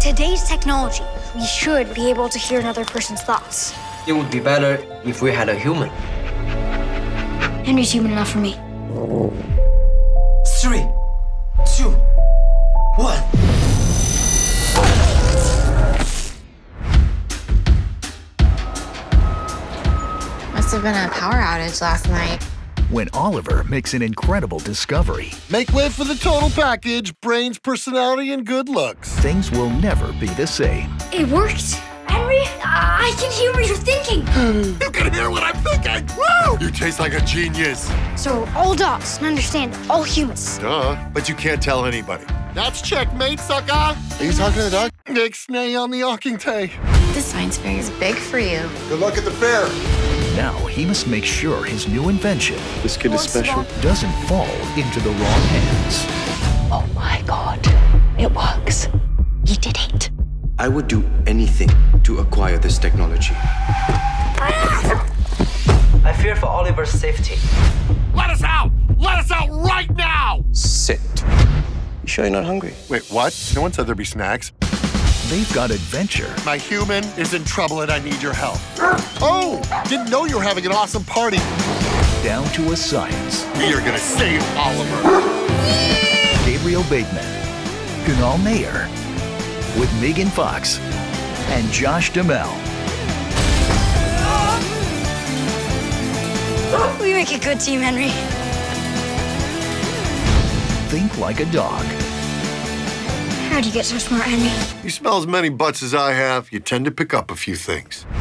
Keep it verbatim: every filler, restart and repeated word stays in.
today's technology, we should be able to hear another person's thoughts. It would be better if we had a human. Henry's human enough for me. Three, two, one. Must have been a power outage last night. When Oliver makes an incredible discovery, make way for the total package: brains, personality, and good looks. Things will never be the same. It worked. Henry, I can hear what you're thinking. You can hear what I'm thinking. Woo! You taste like a genius. So all dogs can understand all humans. Duh, but you can't tell anybody. That's checkmate, sucker. Are you talking to the dog? Ixnay on the Yawking Tay. This science fair is big for you. Good luck at the fair. Now he must make sure his new invention, this kid is special, doesn't fall into the wrong hands. Oh my God, it works. He did it. I would do anything to acquire this technology. I fear for Oliver's safety. Let us out! Let us out right now! Sit. You sure you're not hungry? Wait, what? No one said there'd be snacks. They've got adventure. My human is in trouble and I need your help. Oh, didn't know you were having an awesome party. Down to a science. We are gonna save Oliver. Gabriel Bateman, Kunal Nair, with Megan Fox and Josh Duhamel. We make a good team, Henry. Think like a dog. How'd you get so smart, Henry? You smell as many butts as I have, you tend to pick up a few things.